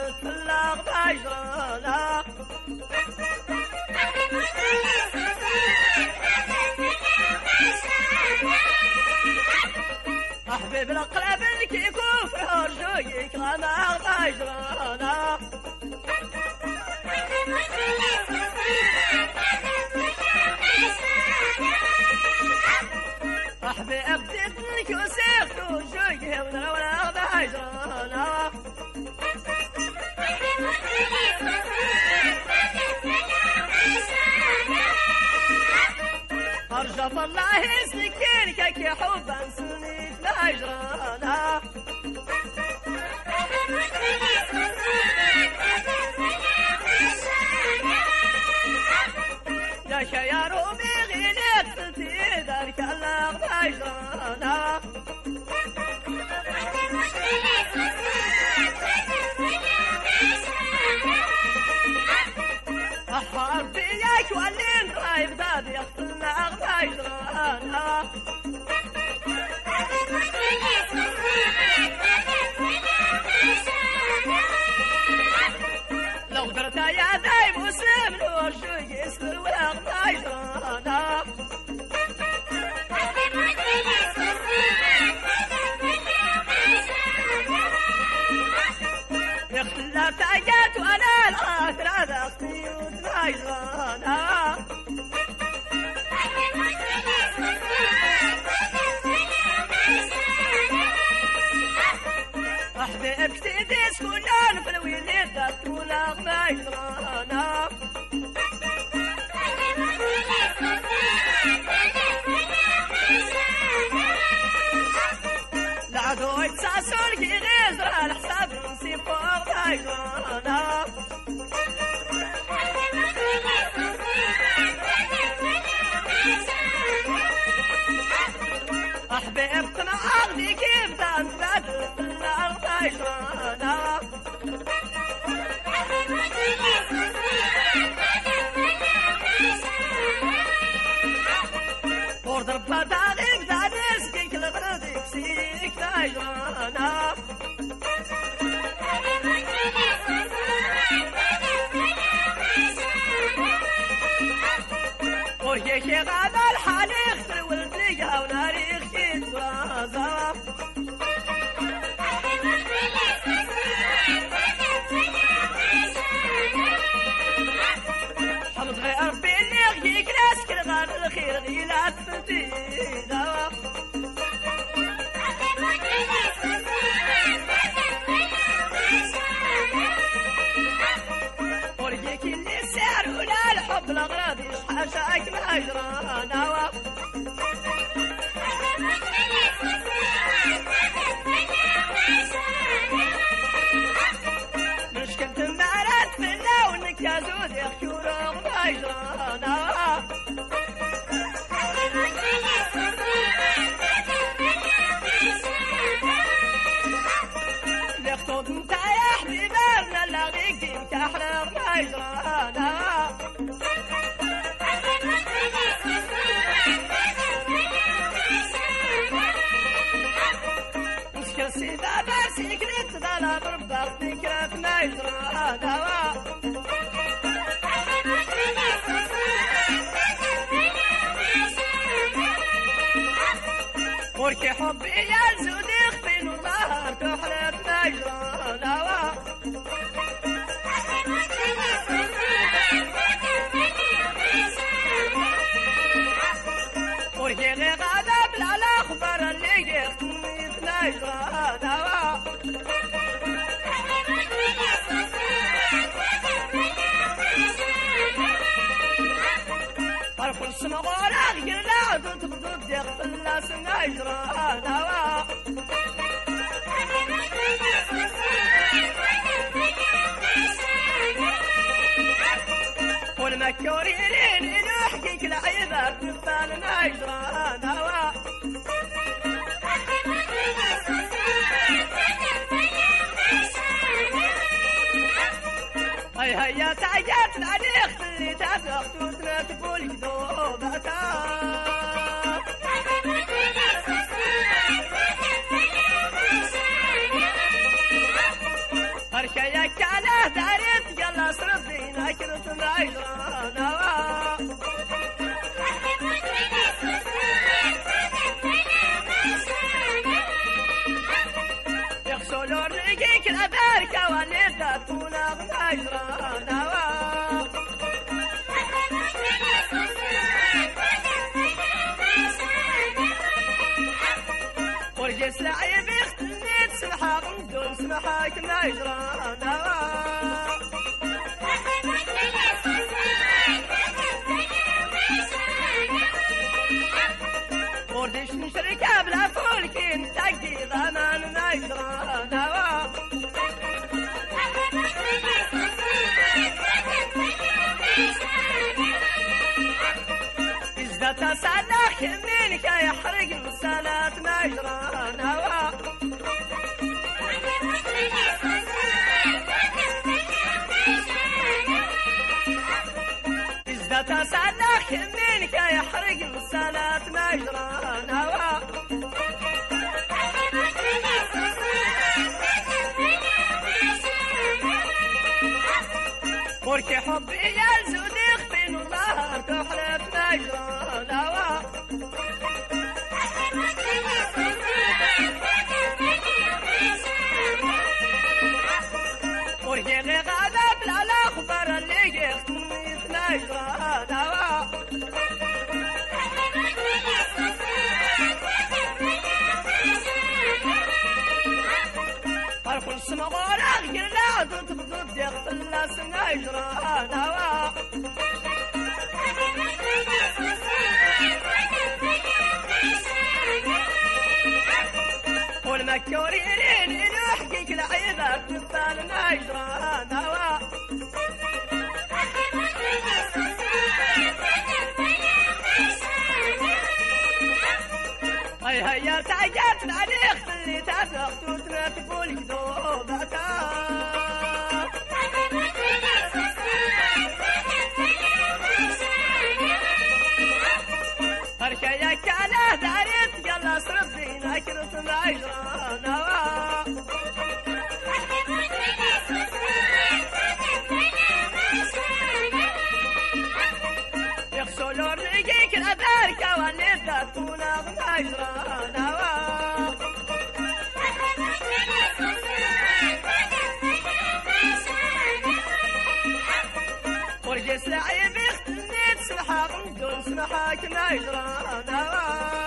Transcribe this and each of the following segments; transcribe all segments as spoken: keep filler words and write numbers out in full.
تطلق تجرانا أحبب القلب الكيكو في رجويك غناغ تجرانا أحبب بديتك وسيخت وجويك غناغ تجرانا أرجف الله يسكنك يا حبا سنيت الهجرانا يا شيا رومي غيلك تلتي ذلك الله الهجرانا أحار فيك واللين رايب داد يخطلنا أغتاجرانا لو قدرت يا داي مسلم الورشو يسلو أغتاجرانا يختلف تاجات وانا الآخر هذا اختيوت نايزانا أحبب كتيديس كلان في الويلين داتولا نايزانا لعدو يتساسون كي غيزر على حساب نسي فوق نايزانا أحبب كما أغني كيف تنفذ في الأرض نايزانا وردر بطاقك دادس كيك لغردك سيك نايزانا ورجيك غادا الحالي اختر والدليقة وناريخ يتوازا حمد غير بيني غيك ناس كل غاد الخير غيلات فتيدا ورجيك اللي سعر ولا الحب الأغراض يشحشاك مهجرانا مشكلة المعرات في اللون كازود يخشورا مهجرانا ليخطوط انت يا حبيبنا لاغيك انت احرق مهجرانا مشكل سيدا بارسي كريت دالا برباق ذكرات مهجرانا وركي حبي يا زوديخ بين الله تحلف مهجرانا وركي غي غادا بلا الأخبار اللي يختنيت مهجرانا فرق السمغورة غير لا عدد بضد يغفل ناس مهجرانا والمكورين يحكيك العيبة بفال مهجرانا هاي هيا تعجات العليق اللي تابع خطوتنا تقول كذوبتا بركة كاله دارت قلص ربينا كرت مجرانا يغسلوا الرقيق البركة واللي تونا مجرانا ورجس لعيب يختنيت سمحة قندون سمحة كما يجرانا وردش نشركة بلا فولكين تقدي ضمان ما يجرانا إذا تصدق منك يحرق الصلاة مجرانا إذا تصدق منك يحرق الصلاة مجرانا وركي حبي يلزو ديخ بين الله تحلف مجرانا وركي غيغادا بلا الأخبار اللي يختنيت مجرانا فرق السمغور أغير لا ضد ضد يختلس مجرانا والمكورين يحقق العيبة مثال مجرانا هيا هيا تعجبت عليك اللي تفقت وتنتقول كذوبتها بركة يا كاله دارت قلص ربينا كرت مجرانا يغسلوا الرقيق البركة واللي تونا مجرانا ورجس لعيب يختنيت سمحة قندون سمحة كما يجرانا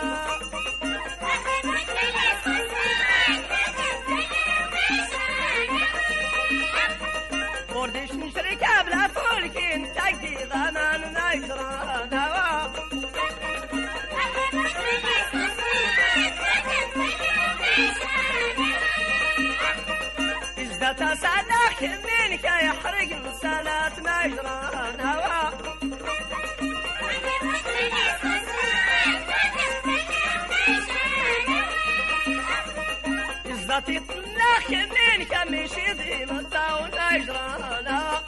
وردش نشركة بلا فولكين تقدي ضمان ما يجرانا إذا تصدق منك يحرق الصلاة مجرانا إذا تطلق منك مشي ذي مطاون مجرانا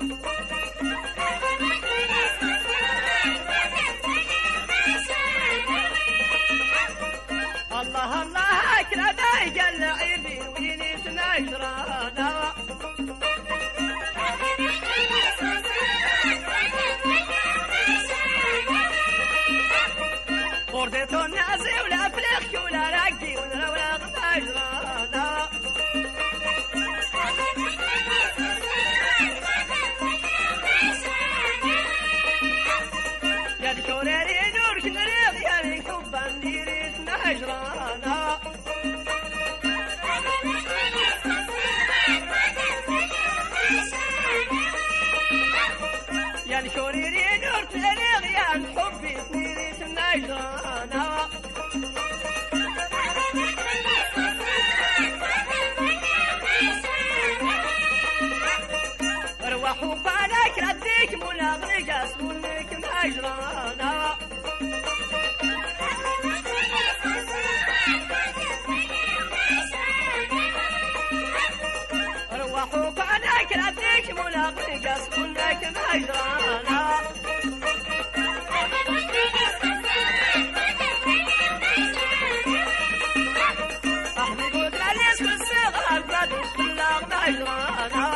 الله الله أكرم يجل عيبي ويني تنجرانا وردت النازي ولا فلخ ولا رقي ولا ولا تنجرانا يا الكوريري نور كنريض يا الكوبان ديري تنجرانا يا الكوريري نور تنريض يا الحبي تنيري تنجرانا روحوا بالك رديك ملاغني جاس منك مجرانا روحوا بالك رديك ملاغني جاس منك مجرانا أحمد ودراليس بالصغار بلادش بالله جوانا